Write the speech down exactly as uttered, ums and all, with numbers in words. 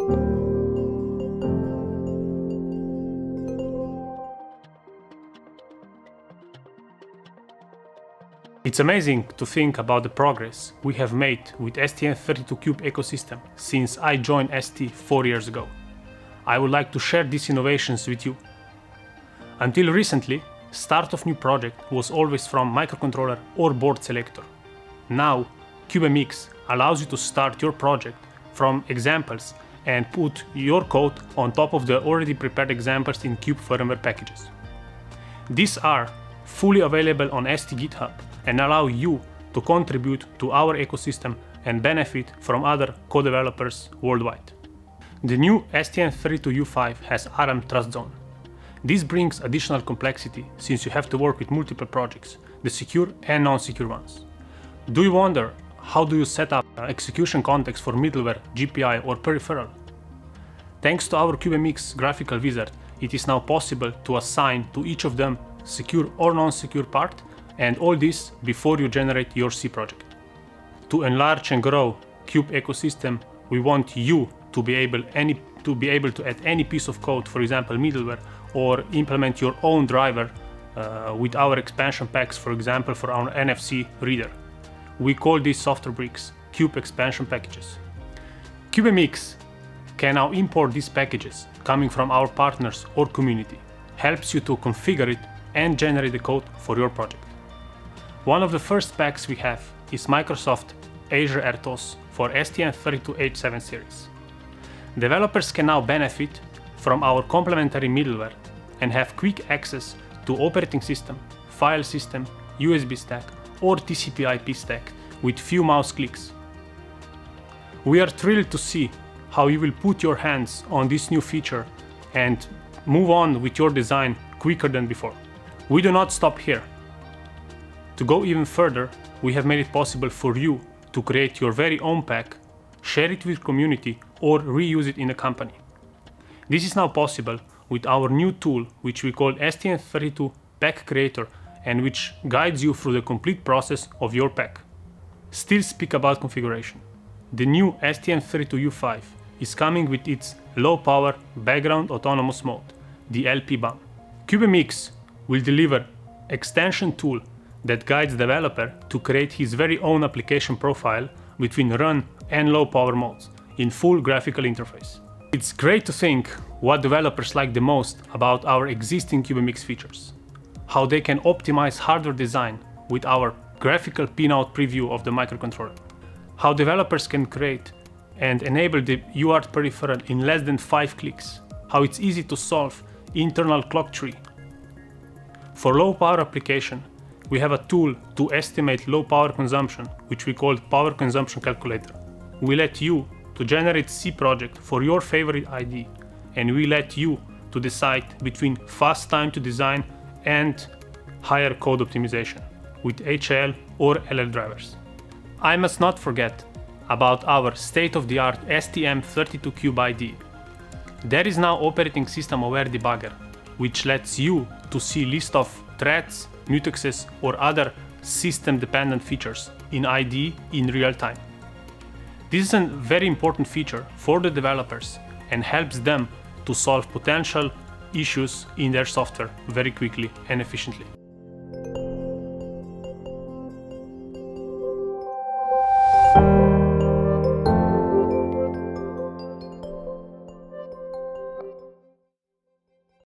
It's amazing to think about the progress we have made with S T M thirty-two Cube ecosystem since I joined S T four years ago. I would like to share these innovations with you. Until recently, start of new project was always from microcontroller or board selector. Now, CubeMX allows you to start your project from examples and put your code on top of the already prepared examples in Cube firmware packages. These are fully available on S T GitHub and allow you to contribute to our ecosystem and benefit from other co-developers worldwide. The new S T M thirty-two U five has A R M Trust Zone. This brings additional complexity since you have to work with multiple projects, the secure and non-secure ones. Do you wonder how do you set up an execution context for middleware, G P I or peripheral? Thanks to our CubeMX graphical wizard, it is now possible to assign to each of them secure or non-secure part, and all this before you generate your C project. To enlarge and grow Cube ecosystem, we want you to be able any to be able to add any piece of code, for example middleware, or implement your own driver uh, with our expansion packs, for example for our N F C reader. We call these software bricks Cube expansion packages. CubeMX can now import these packages coming from our partners or community, helps you to configure it and generate the code for your project. One of the first packs we have is Microsoft Azure RTOS for S T M thirty-two H seven series. Developers can now benefit from our complementary middleware and have quick access to operating system, file system, U S B stack or T C P I P stack with few mouse clicks. We are thrilled to see how you will put your hands on this new feature and move on with your design quicker than before. We do not stop here. To go even further, we have made it possible for you to create your very own pack, share it with community or reuse it in the company. This is now possible with our new tool which we call S T M thirty-two Pack Creator and which guides you through the complete process of your pack. Still speak about configuration. The new S T M thirty-two U five is coming with its low power background autonomous mode, the L P B A M. CubeMX will deliver extension tool that guides developer to create his very own application profile between run and low power modes in full graphical interface. It's great to think what developers like the most about our existing CubeMX features, how they can optimize hardware design with our graphical pinout preview of the microcontroller, how developers can create and enable the U A R T peripheral in less than five clicks, how it's easy to solve internal clock tree. For low power application, we have a tool to estimate low power consumption, which we call Power Consumption Calculator. We let you to generate C project for your favorite I D, and we let you to decide between fast time to design and higher code optimization with H L or L L drivers. I must not forget about our state-of-the-art S T M thirty-two Cube I D E. There is now operating system aware debugger, which lets you to see list of threads, mutexes or other system-dependent features in I D E in real time. This is a very important feature for the developers and helps them to solve potential issues in their software very quickly and efficiently.